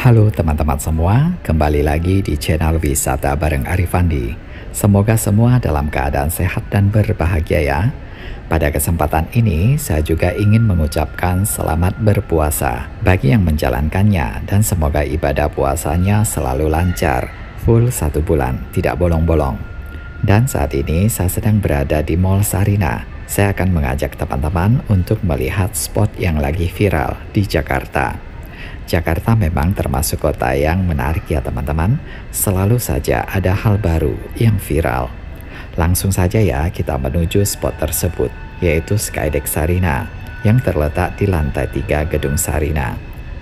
Halo teman-teman semua, kembali lagi di channel Wisata bareng Arifandi. Semoga semua dalam keadaan sehat dan berbahagia ya. Pada kesempatan ini, saya juga ingin mengucapkan selamat berpuasa bagi yang menjalankannya dan semoga ibadah puasanya selalu lancar, full 1 bulan, tidak bolong-bolong. Dan saat ini saya sedang berada di Mall Sarina. Saya akan mengajak teman-teman untuk melihat spot yang lagi viral di Jakarta. Jakarta memang termasuk kota yang menarik ya teman-teman. Selalu saja ada hal baru yang viral. Langsung saja ya kita menuju spot tersebut, yaitu Skydeck Sarina yang terletak di lantai 3 Gedung Sarina.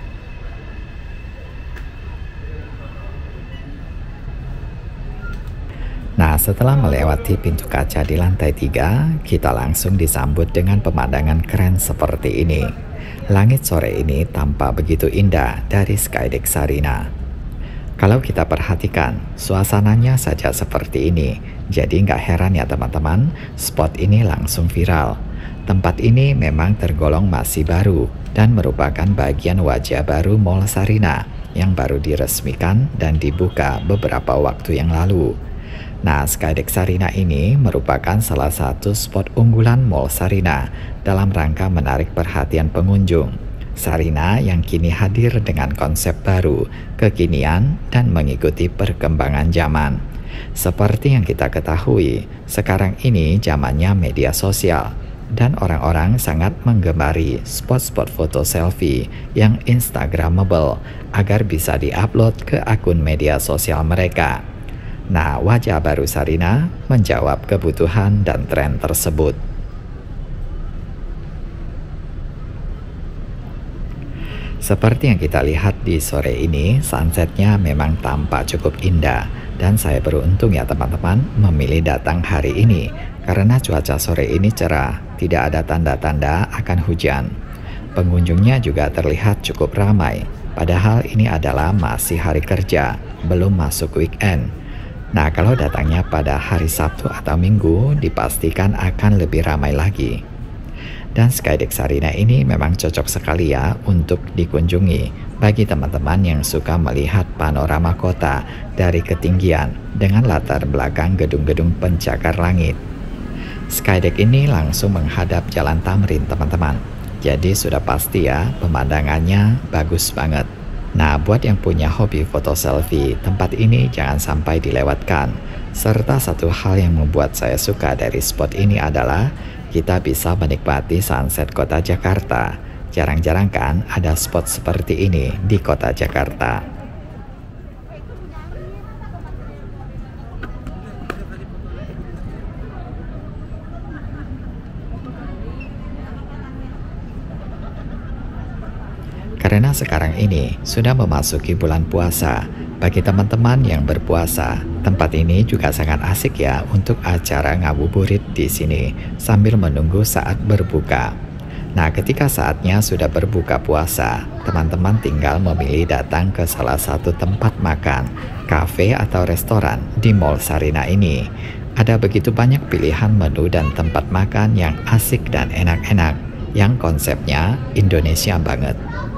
Nah, setelah melewati pintu kaca di lantai 3, kita langsung disambut dengan pemandangan keren seperti ini. Langit sore ini tampak begitu indah dari Skydeck Sarina. Kalau kita perhatikan, suasananya saja seperti ini. Jadi nggak heran ya teman-teman, spot ini langsung viral. Tempat ini memang tergolong masih baru dan merupakan bagian wajah baru Mall Sarina yang baru diresmikan dan dibuka beberapa waktu yang lalu. Nah, Skydeck Sarina ini merupakan salah satu spot unggulan Mall Sarina dalam rangka menarik perhatian pengunjung. Sarina yang kini hadir dengan konsep baru, kekinian, dan mengikuti perkembangan zaman. Seperti yang kita ketahui, sekarang ini zamannya media sosial, dan orang-orang sangat menggemari spot-spot foto selfie yang instagramable agar bisa diupload ke akun media sosial mereka. Nah, wajah baru Sarina menjawab kebutuhan dan tren tersebut. Seperti yang kita lihat di sore ini, sunsetnya memang tampak cukup indah. Dan saya beruntung ya teman-teman memilih datang hari ini, karena cuaca sore ini cerah, tidak ada tanda-tanda akan hujan. Pengunjungnya juga terlihat cukup ramai, padahal ini adalah masih hari kerja, belum masuk weekend. Nah, kalau datangnya pada hari Sabtu atau Minggu, dipastikan akan lebih ramai lagi. Dan Skydeck Sarina ini memang cocok sekali ya untuk dikunjungi bagi teman-teman yang suka melihat panorama kota dari ketinggian dengan latar belakang gedung-gedung pencakar langit. Skydeck ini langsung menghadap Jalan Tamrin teman-teman. Jadi sudah pasti ya pemandangannya bagus banget. Nah, buat yang punya hobi foto selfie, tempat ini jangan sampai dilewatkan. Serta satu hal yang membuat saya suka dari spot ini adalah kita bisa menikmati sunset kota Jakarta. Jarang-jarang kan ada spot seperti ini di kota Jakarta. Karena sekarang ini sudah memasuki bulan puasa, bagi teman-teman yang berpuasa, tempat ini juga sangat asik ya untuk acara ngabuburit di sini sambil menunggu saat berbuka. Nah, ketika saatnya sudah berbuka puasa, teman-teman tinggal memilih datang ke salah satu tempat makan, kafe atau restoran di Mall Sarina ini. Ada begitu banyak pilihan menu dan tempat makan yang asik dan enak-enak, yang konsepnya Indonesia banget.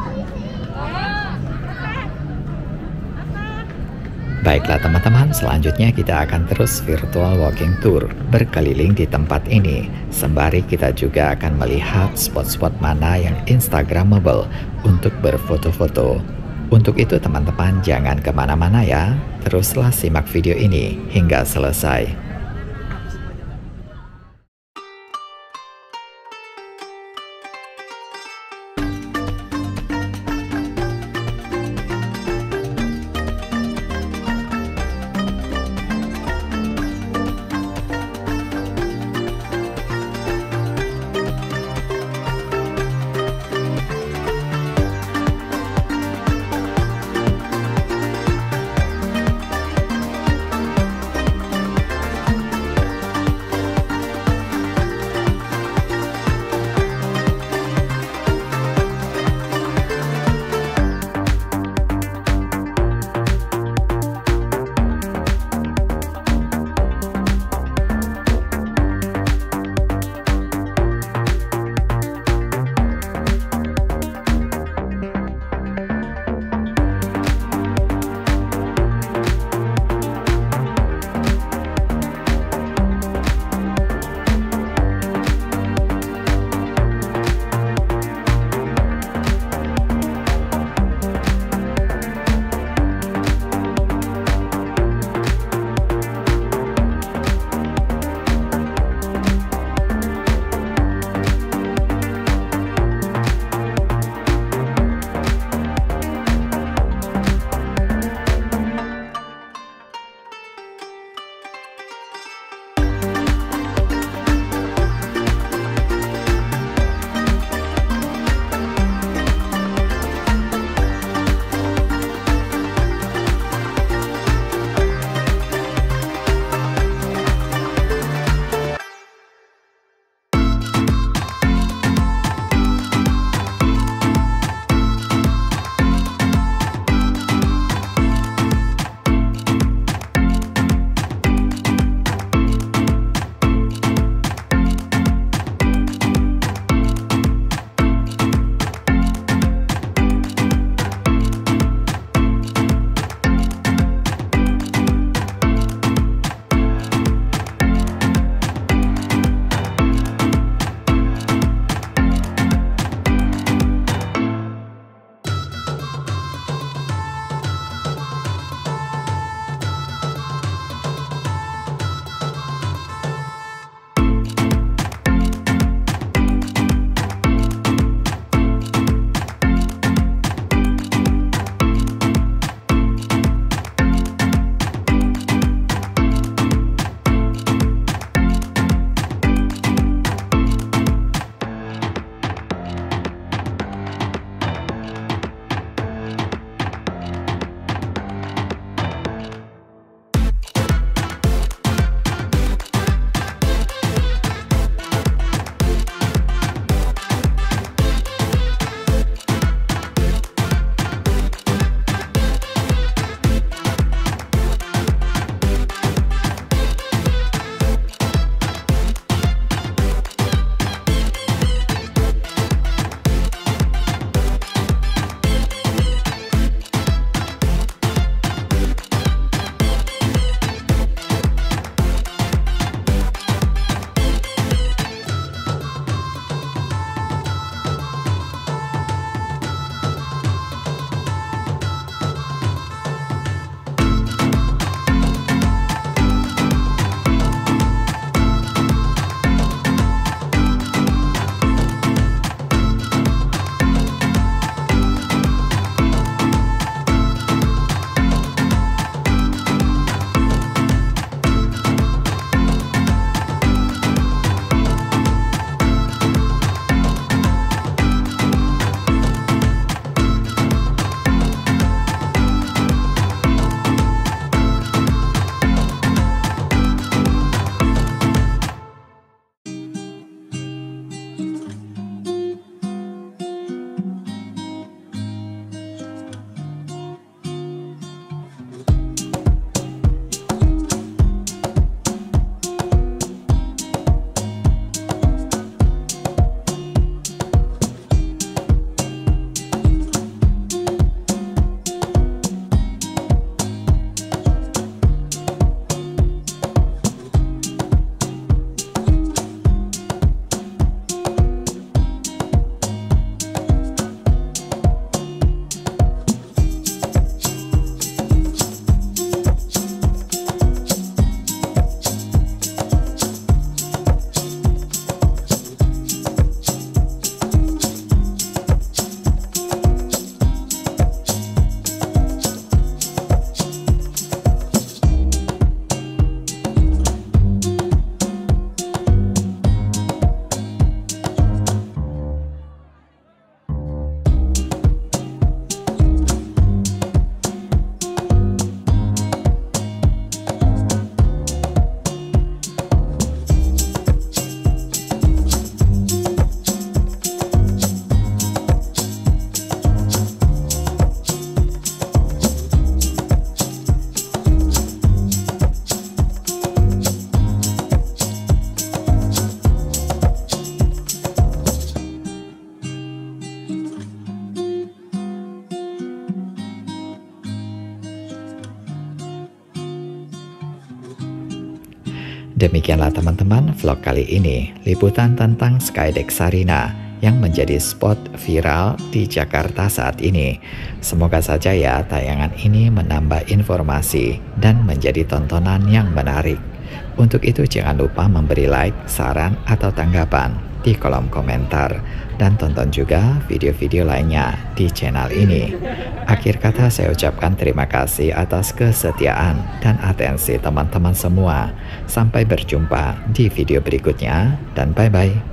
Baiklah teman-teman, selanjutnya kita akan terus virtual walking tour berkeliling di tempat ini. Sembari kita juga akan melihat spot-spot mana yang instagramable untuk berfoto-foto. Untuk itu teman-teman jangan kemana-mana ya, teruslah simak video ini hingga selesai. Demikianlah teman-teman vlog kali ini, liputan tentang Skydeck Sarina yang menjadi spot viral di Jakarta saat ini. Semoga saja ya tayangan ini menambah informasi dan menjadi tontonan yang menarik. Untuk itu jangan lupa memberi like, saran, atau tanggapan di kolom komentar. Dan tonton juga video-video lainnya di channel ini. Akhir kata saya ucapkan terima kasih atas kesetiaan dan atensi teman-teman semua. Sampai berjumpa di video berikutnya dan bye-bye.